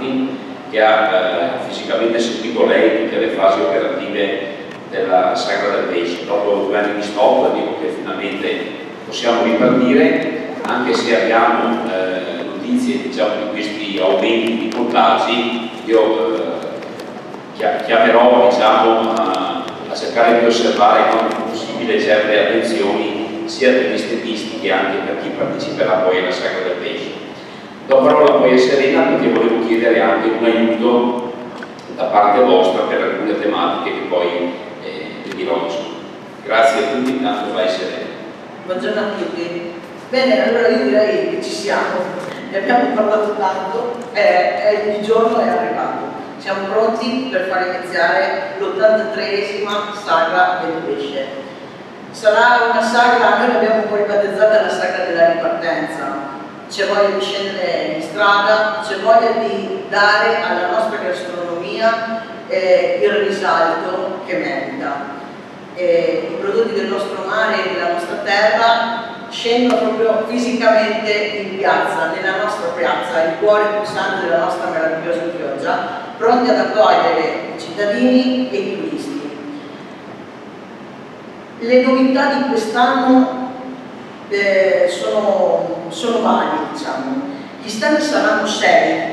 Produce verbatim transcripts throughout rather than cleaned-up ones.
anni, che ha eh, fisicamente seguito lei tutte le fasi operative della Sagra del Pesce. Dopo due anni di stop dico che finalmente possiamo ripartire, anche se abbiamo eh, notizie, diciamo, di questi aumenti di contagi. Io eh, chiamerò, diciamo, a, a cercare di osservare quanto possibile certe attenzioni sia degli estetisti che anche per chi parteciperà poi alla Sagra del Pesce. Do parola poi a Serena perché volevo chiedere anche un aiuto da parte vostra per alcune tematiche che poi eh, vi dirò. Grazie a tutti, intanto vai Serena. Buongiorno a tutti. Bene, allora io direi che ci siamo, ne abbiamo parlato tanto, eh, il giorno è arrivato. Siamo pronti per far iniziare l'ottantatreesima Sagra del Pesce. Sarà una sagra, noi l'abbiamo poi battezzata la Sagra della Ripartenza. C'è voglia di scendere in strada, c'è voglia di dare alla nostra gastronomia eh, il risalto che merita. Eh, I prodotti del nostro mare e della nostra terra scendono proprio fisicamente in piazza, nella nostra piazza, il cuore pulsante della nostra meravigliosa pioggia, pronti ad accogliere i cittadini e i turisti. Le novità di quest'anno Eh, sono, sono vari, diciamo. Gli stand saranno sei,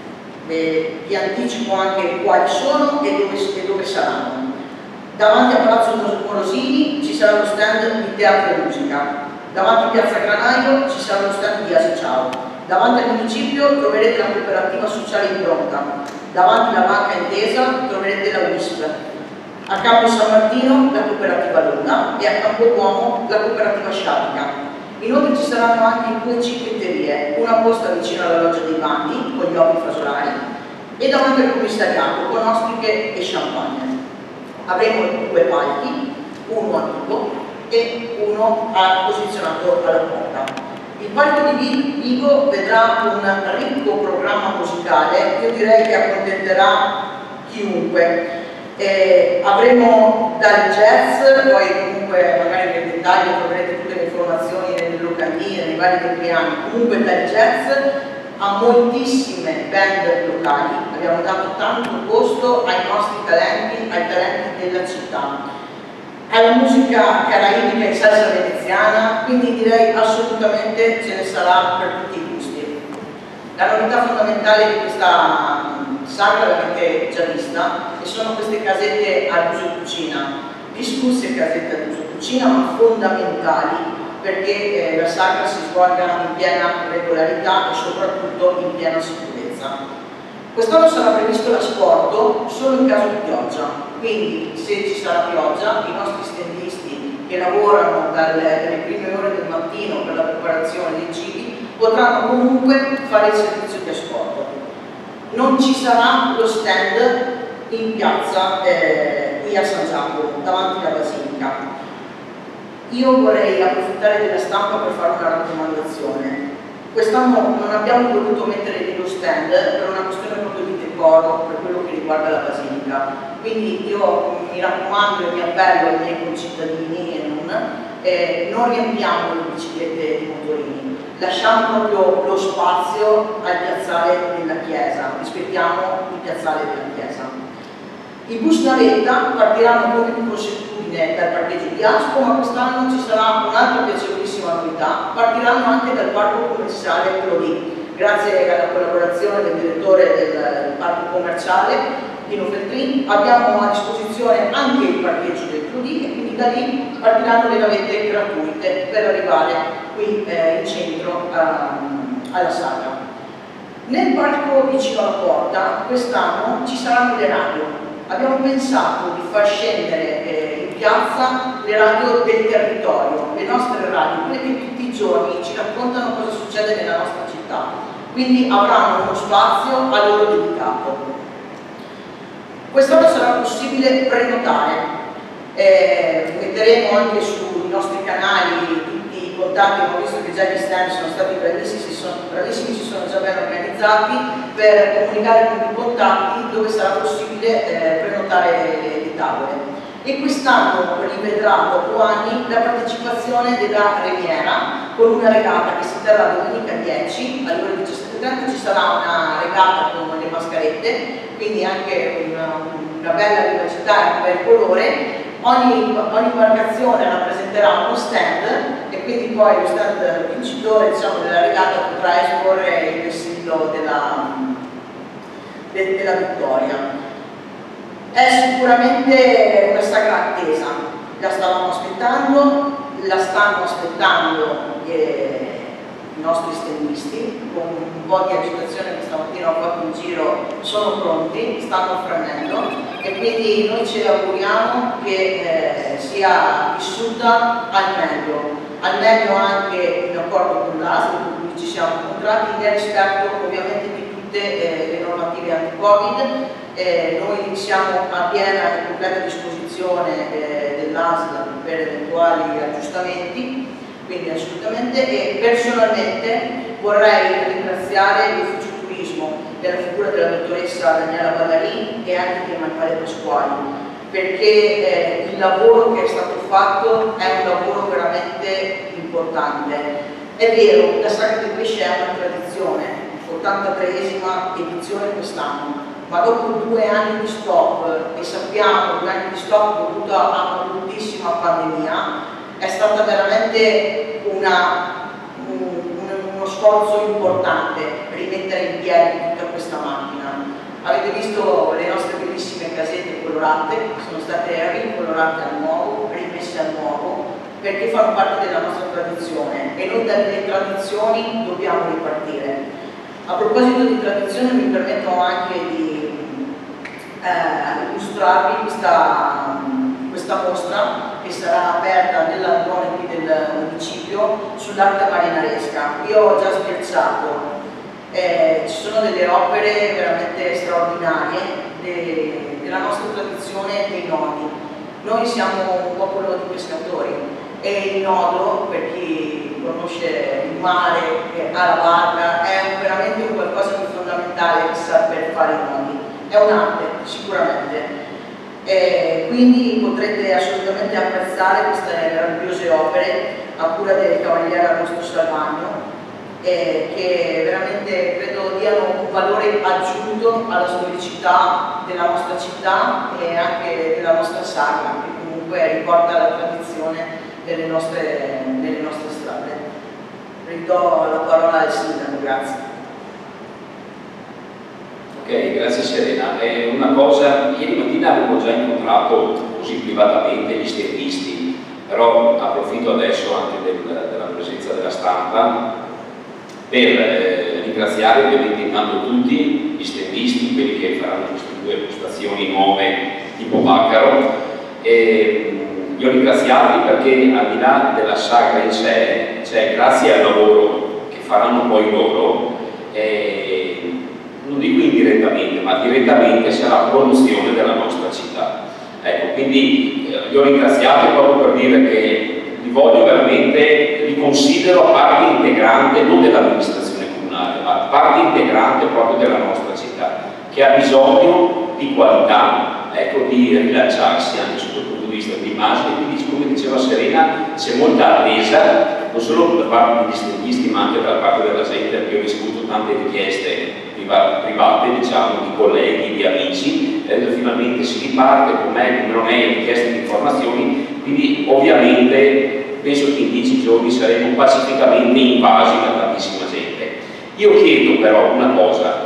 eh, vi anticipo anche quali sono e dove, e dove saranno. Davanti a Palazzo Morosini ci sarà lo stand di teatro e musica, davanti a Piazza Granaio ci sarà lo stand di Asi Ciao, davanti al municipio troverete la cooperativa sociale Impronta, davanti alla banca Intesa troverete la U I S P, a Campo San Martino la cooperativa Luna e a Campoduomo la cooperativa Sciatica. Inoltre ci saranno anche due cicchetterie, una posta vicino alla loggia dei Bandi con gli ovni fasolari e davanti al commissariato con ostriche e champagne. Avremo due palchi, uno a Vigo e uno posizionato alla porta. Il palco di Vigo vedrà un ricco programma musicale, io direi che accontenterà chiunque. Eh, avremo dal jazz, poi comunque magari nel dettaglio troverete tutte le informazioni nelle locandine, nei vari tempiani, comunque dal jazz a moltissime band locali, abbiamo dato tanto posto ai nostri talenti, ai talenti della città, alla musica caraibica e salsa veneziana, quindi direi assolutamente ce ne sarà per tutti i gusti. La novità fondamentale di questa sagra l'avete già vista e sono queste casette ad uso cucina, discusse casette ad uso cucina ma fondamentali perché eh, la sagra si svolga in piena regolarità e soprattutto in piena sicurezza. Quest'anno sarà previsto l'asporto solo in caso di pioggia, quindi se ci sarà pioggia i nostri stendisti che lavorano dalle prime ore del mattino per la preparazione dei cibi potranno comunque fare il servizio di asporto. Non ci sarà lo stand in piazza eh, qui a San Giacomo, davanti alla Basilica. Io vorrei approfittare della stampa per fare una raccomandazione. Quest'anno non abbiamo voluto mettere lì lo stand per una questione proprio di decoro, per quello che riguarda la Basilica. Quindi io mi raccomando e mi appello ai miei concittadini e non, eh, non riempiamo le biciclette e i motorini. Lasciamo proprio lo spazio al piazzale della chiesa, rispettiamo il piazzale della chiesa. I bus navetta partiranno come di consuetudine dal parcheggio di Aspo, ma quest'anno ci sarà un'altra piacevolissima novità, partiranno anche dal parco commerciale Prodi. Grazie alla collaborazione del direttore del, del parco commerciale, Dino Feltrin, abbiamo a disposizione anche il parcheggio del Prodi e quindi da lì partiranno le navette gratuite per arrivare qui eh, in centro um, alla sagra. Nel parco vicino alla porta quest'anno ci saranno le radio. Abbiamo pensato di far scendere eh, in piazza le radio del territorio, le nostre radio, quelle che tutti i giorni ci raccontano cosa succede nella nostra città. Quindi avranno uno spazio a loro dedicato. Quest'anno sarà possibile prenotare. Eh, metteremo anche sui nostri canali tutti i contatti, abbiamo visto che già gli stand sono stati bravissimi, si sono, bravissimi, si sono già ben organizzati per comunicare con i contatti dove sarà possibile eh, prenotare le, le tavole. E quest'anno rivedrà dopo anni la partecipazione della Remiera con una regata che si terrà domenica dieci alle ore diciassette e trenta. Ci sarà una regata con le mascherine sicuramente, quindi anche una, una bella vivacità e un bel colore. Ogni, ogni imbarcazione rappresenterà uno stand e quindi poi lo stand vincitore, diciamo, della regata potrà esporre il vessillo della, de, della vittoria. È sicuramente una sagra attesa, la stavamo aspettando, la stanno aspettando eh, i nostri standisti, con un po' di agitazione che stamattina ho fatto in giro, sono pronti, stanno fremendo e quindi noi ci auguriamo che eh, sia vissuta al meglio, al meglio anche in accordo con l'A S L con cui ci siamo incontrati, nel rispetto ovviamente di tutte eh, le normative anti-Covid. Eh, noi siamo a piena e completa disposizione eh, dell'A S L per eventuali aggiustamenti, quindi assolutamente, e personalmente vorrei ringraziare l'Ufficio Turismo della figura della dottoressa Daniela Ballarini e anche di Emanuele Pasquali, perché eh, il lavoro che è stato fatto è un lavoro veramente importante. È vero, la Sagra del Pesce è una tradizione, ottantatreesima edizione quest'anno, ma dopo due anni di stop, e sappiamo due anni di stop dovuto a una bruttissima pandemia, è stata veramente una, un, uno sforzo importante rimettere in piedi tutta questa macchina. Avete visto le nostre bellissime casette colorate, sono state ricolorate a nuovo, rimesse a nuovo, perché fanno parte della nostra tradizione e noi dalle tradizioni dobbiamo ripartire. A proposito di tradizione mi permetto anche di eh, illustrarvi questa, questa mostra che sarà aperta nell'androne qui del municipio sull'arte marinaresca. Io ho già scherzato, eh, ci sono delle opere veramente straordinarie de, della nostra tradizione dei nodi. Noi siamo un popolo di pescatori e il nodo, per chi conosce il mare e ha la barca, è veramente un qualcosa di fondamentale per fare i nodi. È un'arte, sicuramente. Eh, quindi potrete assolutamente apprezzare queste meravigliose opere a cura del Cavaliere Augusto Salvagno, eh, che veramente credo diano un valore aggiunto alla storicità della nostra città e anche della nostra sagra, che comunque riporta la tradizione delle nostre, delle nostre strade. Ridò la parola al sindaco, grazie. Ok, grazie Serena. Eh, una cosa, ieri mattina avevo già incontrato così privatamente gli stendisti, però approfitto adesso anche del, della presenza della stampa per eh, ringraziare ovviamente intanto tutti gli stendisti, quelli che faranno queste due postazioni nuove tipo Baccaro. E, li ho ringraziati perché al di là della sagra in sé, cioè grazie al lavoro che faranno poi loro, eh, non dico indirettamente, ma direttamente sarà promozione della nostra città. Ecco, quindi eh, li ho ringraziati proprio per dire che li voglio veramente, li considero parte integrante non dell'amministrazione comunale, ma parte integrante proprio della nostra città, che ha bisogno di qualità, ecco, di rilanciarsi anche sotto il punto di vista di immagine. Quindi, come diceva Serena, c'è molta attesa, non solo da parte degli stendisti ma anche da parte della gente, perché ho ricevuto tante richieste private, diciamo, di colleghi, di amici, eh, finalmente si riparte con me, come non è, richieste di informazioni, quindi ovviamente penso che in dieci giorni saremo pacificamente invasi da tantissima gente. Io chiedo però una cosa,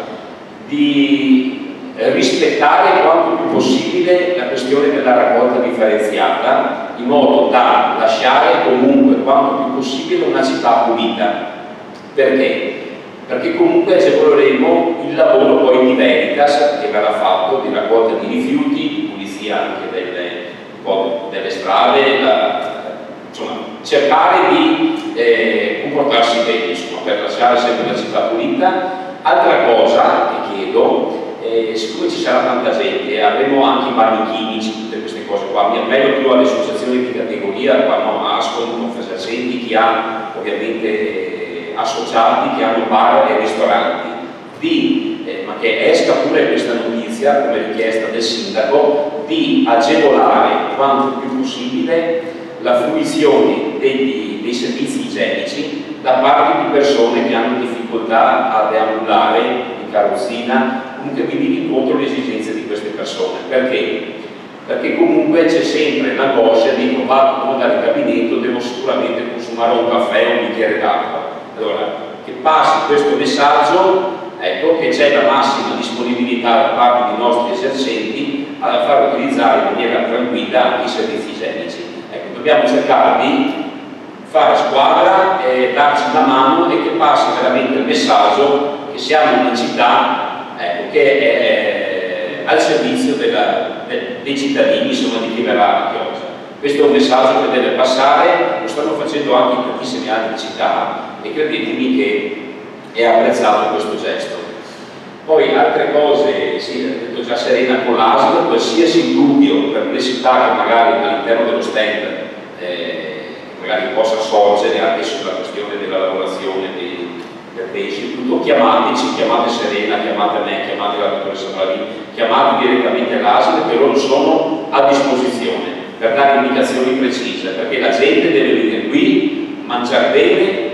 di rispettare quanto più possibile la questione della raccolta differenziata, in modo da lasciare comunque quanto più possibile una città pulita. Perché? Perché comunque agevoleremo il lavoro poi di Veritas che verrà fatto di raccolta di rifiuti, di pulizia anche delle, delle strade, la, insomma cercare di eh, comportarsi benissimo per lasciare sempre la città pulita. Altra cosa che chiedo, eh, siccome ci sarà tanta gente, avremo anche i bagni chimici, tutte queste cose qua, mi appello più alle associazioni di categoria, qua no, Ascom, Confesercenti, chi ha ovviamente eh, associati che hanno bar e ristoranti, di, eh, ma che esca pure questa notizia come richiesta del sindaco, di agevolare quanto più possibile la fruizione degli, dei servizi igienici da parte di persone che hanno difficoltà a deambulare in carrozzina comunque venire incontro alle esigenze di queste persone. Perché? Perché comunque c'è sempre l'angoscia di non vado andare in gabinetto, devo sicuramente consumare un caffè o un bicchiere d'acqua. Allora, che passi questo messaggio, ecco, che c'è la massima disponibilità da parte dei nostri esercenti a far utilizzare in maniera tranquilla i servizi igienici. Ecco, dobbiamo cercare di fare squadra, eh, darci una mano e che passi veramente il messaggio che siamo una città, ecco, che è, è al servizio della, de, dei cittadini, insomma, di chi verrà a Chioggia. Questo è un messaggio che deve passare, lo stanno facendo anche in tantissime altre città e credetemi che è apprezzato questo gesto. Poi altre cose, sì, ho detto già Serena con l'A S L, qualsiasi dubbio, perplessità che magari all'interno dello stand eh, magari possa sorgere anche sulla questione della lavorazione dei, del pesce, tutto chiamateci, chiamate Serena, chiamate me, chiamate la dottoressa Bravini, chiamate direttamente l'A S L, che loro sono a disposizione per dare indicazioni precise, perché la gente deve venire qui, mangiare bene,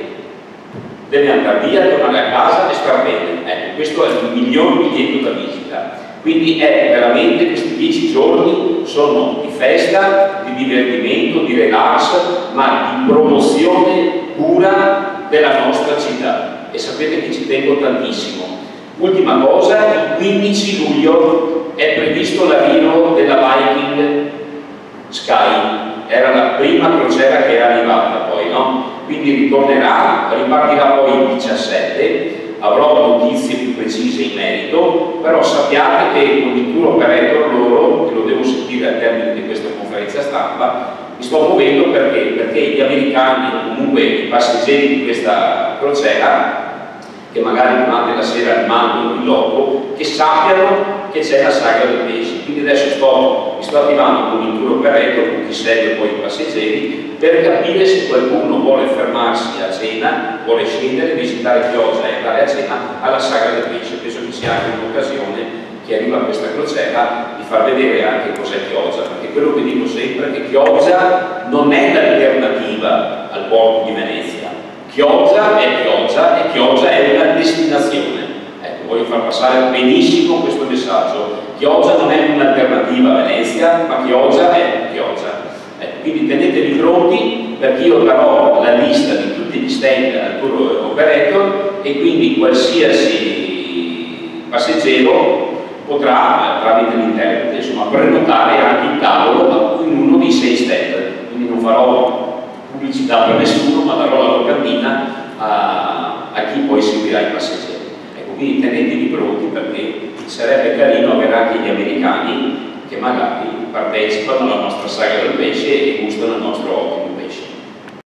deve andare via, tornare a casa e star bene. Ecco, questo è il miglior biglietto da visita. Quindi è veramente questi dieci giorni sono di festa, di divertimento, di relax, ma di promozione pura della nostra città. E sapete che ci tengo tantissimo. Ultima cosa, il quindici luglio è previsto l'arrivo della Viking Sky. Era la prima crociera che era arrivata poi, no? Quindi ritornerà, ripartirà poi il diciassette, avrò notizie più precise in merito, però sappiate che con il tour operator loro, che lo devo sentire al termine di questa conferenza stampa, mi sto muovendo perché? Perché gli americani o comunque i passeggeri di questa crociera, che magari durante la sera mandano il logo, che sappiano che c'è la sagra del pesce. Quindi adesso sto, mi sto attivando con il tour operator, con chi segue poi i passeggeri, per capire se qualcuno vuole fermarsi a cena, vuole scendere, visitare Chioggia e andare a cena alla sagra del pesce. Penso che sia anche un'occasione, che arriva a questa crociera, di far vedere anche cos'è Chioggia, perché quello che dico sempre è che Chioggia non è l'alternativa al porto di Venezia. Chioggia è Chioggia e Chioggia è una destinazione. Ecco, voglio far passare benissimo questo messaggio. Chioggia non è un'alternativa a Venezia, ma Chioggia è Chioggia. Ecco, quindi tenetevi pronti, perché io darò la lista di tutti gli stand al tour operator e quindi qualsiasi passeggero potrà, tramite l'internet, insomma, prenotare anche il tavolo in uno dei sei stand. Quindi non farò pubblicità per nessuno, ma darò la locandina a, a chi poi seguirà i passeggeri. Ecco, quindi tenetevi pronti, perché sarebbe carino avere anche gli americani che magari partecipano alla nostra sagra del pesce e gustano il nostro